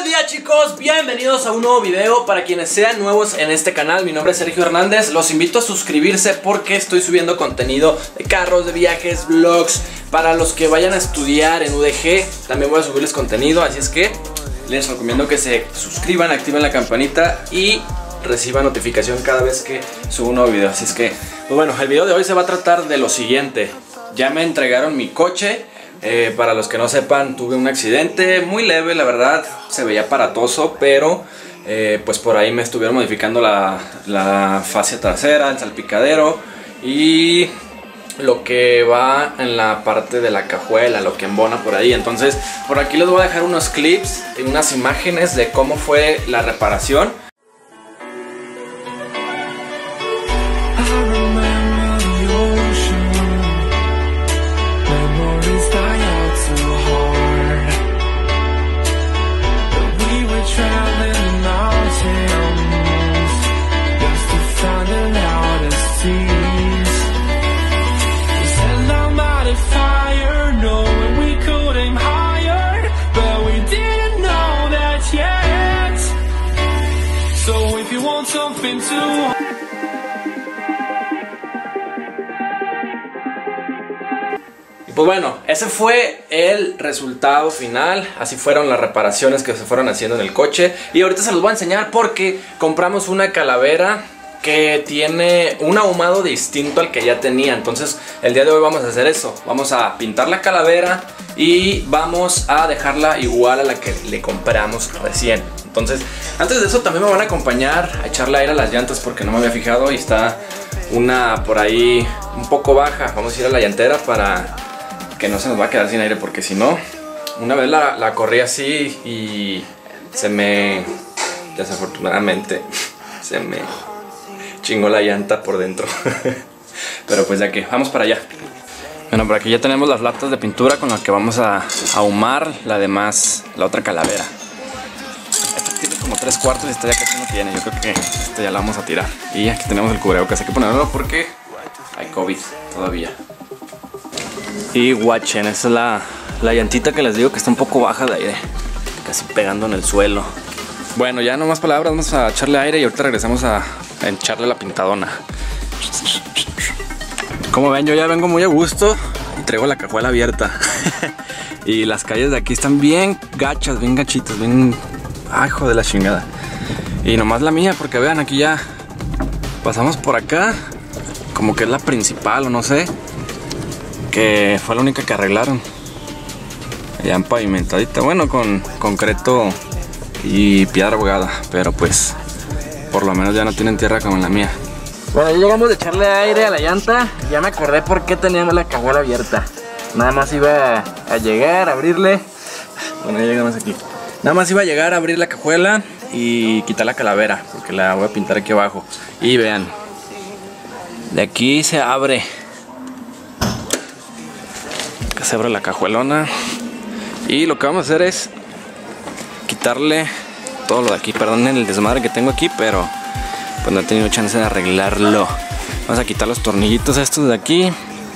Buenos días, chicos, bienvenidos a un nuevo video. Para quienes sean nuevos en este canal, mi nombre es Sergio Hernández. Los invito a suscribirse porque estoy subiendo contenido de carros, de viajes, vlogs. Para los que vayan a estudiar en UDG, también voy a subirles contenido. Así es que les recomiendo que se suscriban, activen la campanita y reciban notificación cada vez que subo un nuevo video. Así es que, pues bueno, el video de hoy se va a tratar de lo siguiente. Ya me entregaron mi coche. Para los que no sepan, tuve un accidente muy leve, la verdad, se veía aparatoso, pero pues por ahí me estuvieron modificando la fascia trasera, el salpicadero y lo que va en la parte de la cajuela, lo que embona por ahí. Entonces, por aquí les voy a dejar unos clips y unas imágenes de cómo fue la reparación. Y pues bueno, ese fue el resultado final. Así fueron las reparaciones que se fueron haciendo en el coche. Y ahorita se los voy a enseñar porque compramos una calavera que tiene un ahumado distinto al que ya tenía. Entonces el día de hoy vamos a hacer eso. Vamos a pintar la calavera y vamos a dejarla igual a la que le compramos recién. Entonces, antes de eso también me van a acompañar a echarle aire a las llantas porque no me había fijado y está una por ahí un poco baja. Vamos a ir a la llantera para que no se nos va a quedar sin aire, porque si no, una vez la corrí así y se me, desafortunadamente, se me chingó la llanta por dentro. Pero pues ya que, vamos para allá. Bueno, por aquí ya tenemos las latas de pintura con las que vamos a ahumar la otra calavera. Esta tiene como 3/4 y esta ya casi no tiene. Yo creo que esta ya la vamos a tirar. Y aquí tenemos el cubrebocas, hay que ponerlo porque hay COVID todavía. Y guachen, esa es la llantita que les digo que está un poco baja de aire, casi pegando en el suelo. Bueno, ya no más palabras, vamos a echarle aire y ahorita regresamos a echarle la pintadona. Como ven, yo ya vengo muy a gusto y traigo la cajuela abierta. Y las calles de aquí están bien gachas, bien gachitas, bien... ¡ay, hijo de la chingada! Y nomás la mía, porque vean, aquí ya pasamos por acá, como que es la principal o no sé, que fue la única que arreglaron. Ya empavimentadita, bueno, con concreto y piedra bogada, pero pues por lo menos ya no tienen tierra como en la mía. Bueno, ya llegamos de echarle aire a la llanta. Ya me acordé por qué teníamos la cajuela abierta. Nada más iba a llegar a abrirle. Bueno, ya llegamos aquí. Nada más iba a llegar a abrir la cajuela y quitar la calavera, porque la voy a pintar aquí abajo. Y vean, de aquí se abre. Acá se abre la cajuelona. Y lo que vamos a hacer es quitarle todo lo de aquí. Perdonen el desmadre que tengo aquí, pero pues no he tenido chance de arreglarlo. Vamos a quitar los tornillitos estos de aquí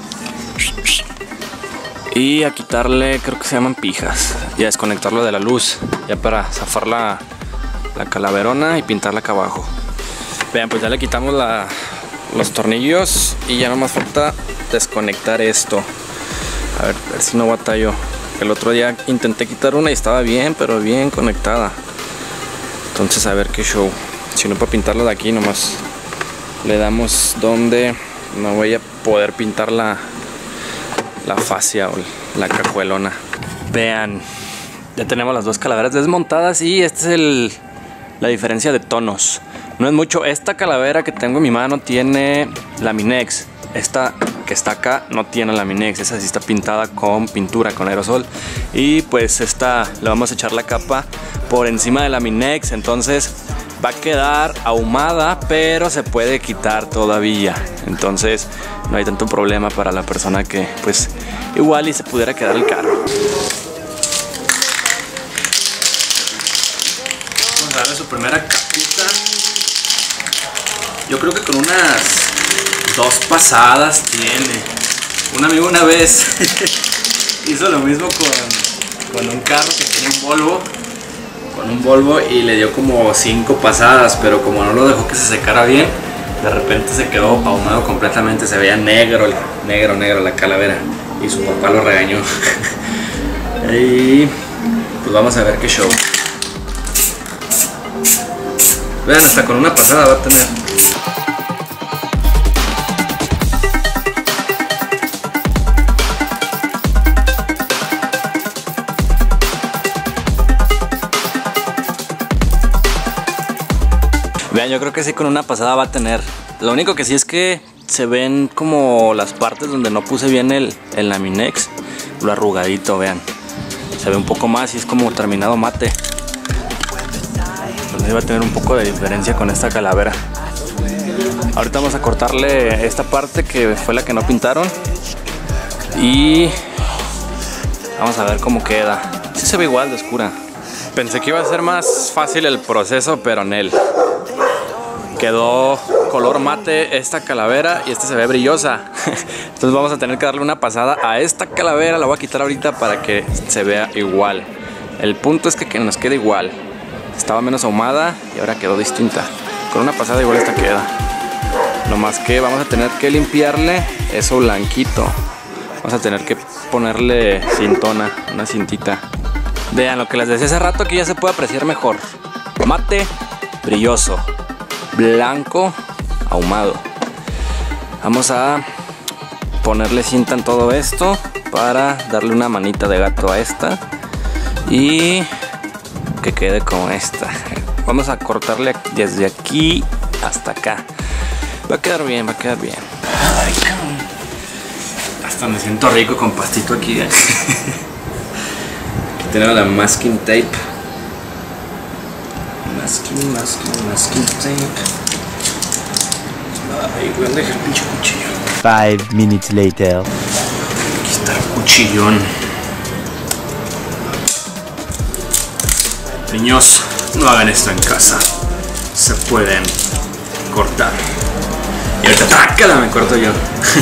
y a quitarle, creo que se llaman pijas, y a desconectarlo de la luz, ya para zafar la calaverona y pintarla acá abajo. Vean, pues ya le quitamos los tornillos y ya nomás falta desconectar esto. A ver si no batallo. El otro día intenté quitar una y estaba bien, pero bien conectada. Entonces a ver qué show. Si no, para pintarlo de aquí nomás le damos donde no voy a poder pintar la fascia o la cajuelona. Vean, ya tenemos las dos calaveras desmontadas y esta es la diferencia de tonos. No es mucho. Esta calavera que tengo en mi mano tiene laminex. Esta que está acá no tiene laminex. Esa sí está pintada con pintura, con aerosol. Y pues esta le vamos a echar la capa por encima de laminex. Entonces va a quedar ahumada, pero se puede quitar todavía. Entonces no hay tanto problema para la persona que pues igual y se pudiera quedar el carro. Vamos a darle su primera capita. Yo creo que con unas 2 pasadas tiene. Un amigo una vez hizo lo mismo con un carro que tenía un Volvo, con un Volvo y le dio como 5 pasadas, pero como no lo dejó que se secara bien, de repente se quedó ahumado completamente, se veía negro la calavera y su papá lo regañó. Y pues vamos a ver qué show. Vean, hasta con una pasada va a tener. Vean, yo creo que sí con una pasada va a tener. Lo único que sí es que se ven como las partes donde no puse bien el Laminex. Lo arrugadito, vean. Se ve un poco más y es como terminado mate. Entonces va a tener un poco de diferencia con esta calavera. Ahorita vamos a cortarle esta parte que fue la que no pintaron. Y vamos a ver cómo queda. Sí se ve igual de oscura. Pensé que iba a ser más fácil el proceso, pero en él quedó color mate esta calavera y esta se ve brillosa. Entonces vamos a tener que darle una pasada a esta calavera. La voy a quitar ahorita para que se vea igual. El punto es que nos quede igual. Estaba menos ahumada y ahora quedó distinta. Con una pasada igual esta queda. Lo más que vamos a tener que limpiarle eso blanquito. Vamos a tener que ponerle cintona, una cintita. Vean lo que les decía hace rato, que ya se puede apreciar mejor. Mate, brilloso. Blanco, ahumado. Vamos a ponerle cinta en todo esto para darle una manita de gato a esta y que quede como esta. Vamos a cortarle desde aquí hasta acá. Va a quedar bien, va a quedar bien. Ay, hasta me siento rico con pastito aquí, Aquí tenemos la masking tape. Masking tape. Ay, voy a dejar el pinche cuchillo. 5 minutes later. Aquí está el cuchillón. Niños, no hagan esto en casa. Se pueden cortar. Y ahorita tácala, me corto yo.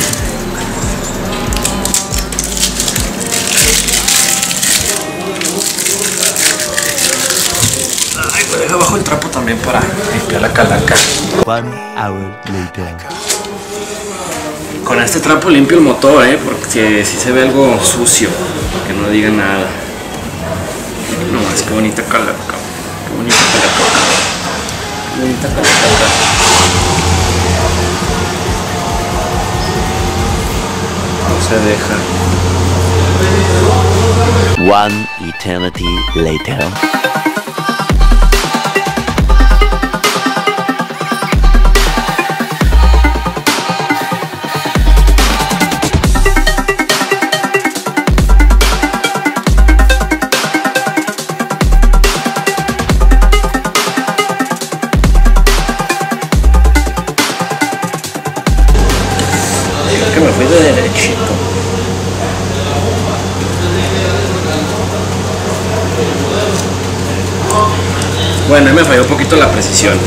Deja abajo el trapo también para limpiar la calaca. 1 hour later. Con este trapo limpio el motor, porque si se ve algo sucio, que no diga nada. No más, qué bonita calaca. Qué bonita calaca. Qué bonita calaca. No se deja. 1 eternity later. Que me fui de derechito. Bueno, ahí me falló un poquito la precisión.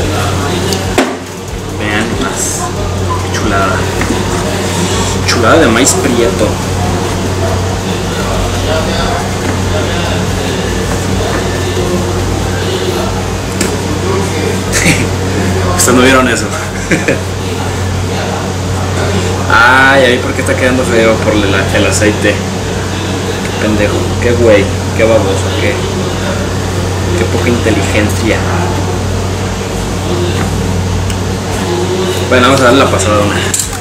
Vean más. Qué chulada. Chulada de maíz prieto. Ustedes no vieron eso. Ay, ahí por qué está quedando feo por el aceite. Qué pendejo, qué güey, qué baboso, qué poca inteligencia. Bueno, vamos a darle la pasada a una.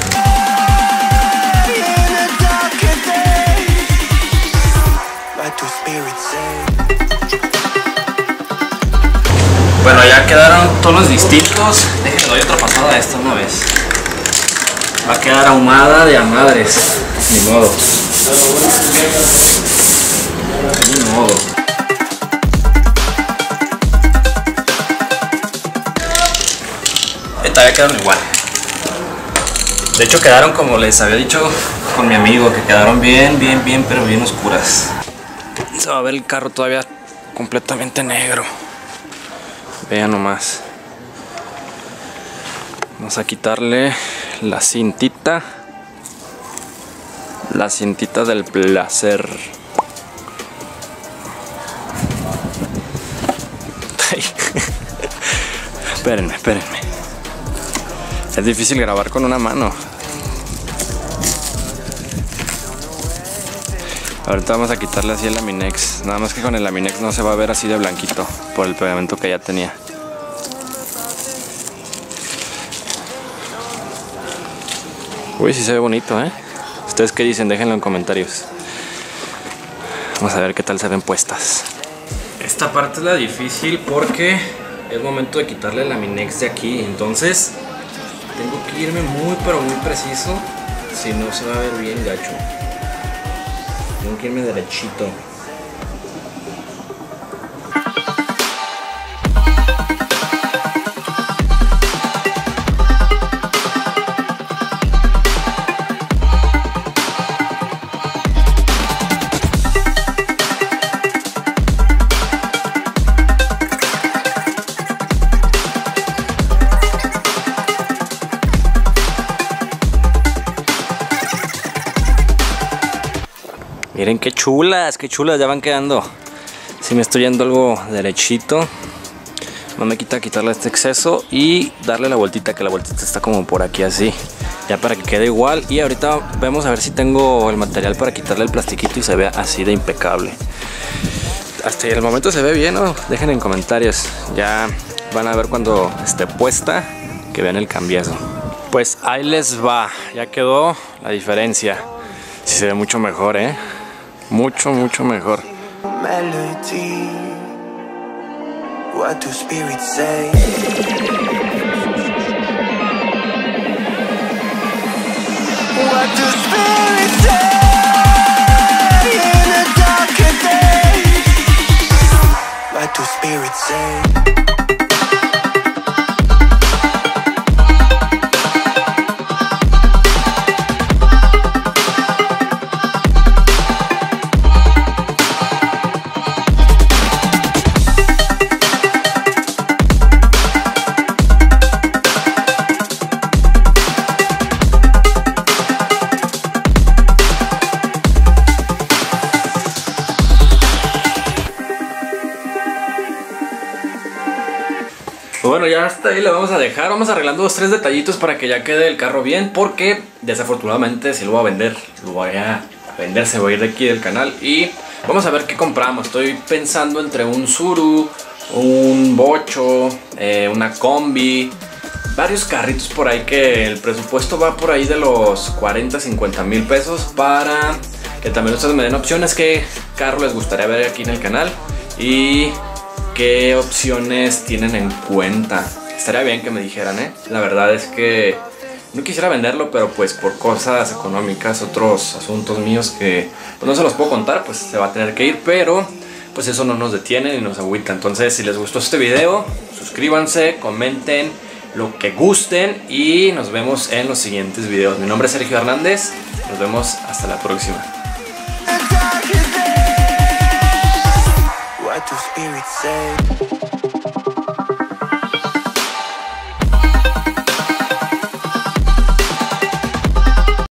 Bueno, ya quedaron tonos distintos. Déjenme doy otra pasada a esta una vez. Va a quedar ahumada de a madres. Ni modo. Ni modo. Todavía quedaron igual. De hecho quedaron como les había dicho con mi amigo, que quedaron bien, pero bien oscuras. Se va a ver el carro todavía completamente negro. Vean nomás. Vamos a quitarle la cintita. La cintita del placer. Ay. Espérenme. Es difícil grabar con una mano. Ahorita vamos a quitarle así el Laminex. Nada más que con el Laminex no se va a ver así de blanquito por el pegamento que ya tenía. Uy, sí se ve bonito, ¿eh? ¿Ustedes qué dicen? Déjenlo en comentarios. Vamos a ver qué tal se ven puestas. Esta parte es la difícil porque es momento de quitarle el Laminex de aquí. Entonces tengo que irme muy pero muy preciso. Si no se va a ver bien gacho. Tengo que irme derechito. Miren qué chulas, ya van quedando. Si me estoy yendo algo derechito. No me quita quitarle este exceso y darle la vueltita, que la vueltita está como por aquí así. Ya para que quede igual. Y ahorita vamos a ver si tengo el material para quitarle el plastiquito y se vea así de impecable. Hasta el momento se ve bien, ¿no? Dejen en comentarios. Ya van a ver cuando esté puesta, que vean el cambiazo. Pues ahí les va. Ya quedó la diferencia. Sí se ve mucho mejor, ¿eh? Mucho mejor. Melody, what do spirits say? What do spirits say in a darker day? What do spirits say? Bueno, ya hasta ahí le vamos a dejar. Vamos arreglando 2 o 3 detallitos para que ya quede el carro bien, porque desafortunadamente si lo voy a vender, se va a ir de aquí del canal. Y vamos a ver qué compramos. Estoy pensando entre un Tsuru, un Bocho, una Combi, varios carritos por ahí, que el presupuesto va por ahí de los 40-50 mil pesos, para que también ustedes me den opciones qué carro les gustaría ver aquí en el canal y qué opciones tienen en cuenta. Estaría bien que me dijeran, ¿eh? La verdad es que no quisiera venderlo, pero pues por cosas económicas, otros asuntos míos que pues no se los puedo contar, pues se va a tener que ir, pero pues eso no nos detiene ni nos agüita. Entonces, si les gustó este video, suscríbanse, comenten lo que gusten y nos vemos en los siguientes videos. Mi nombre es Sergio Hernández, nos vemos hasta la próxima. What do spirits say?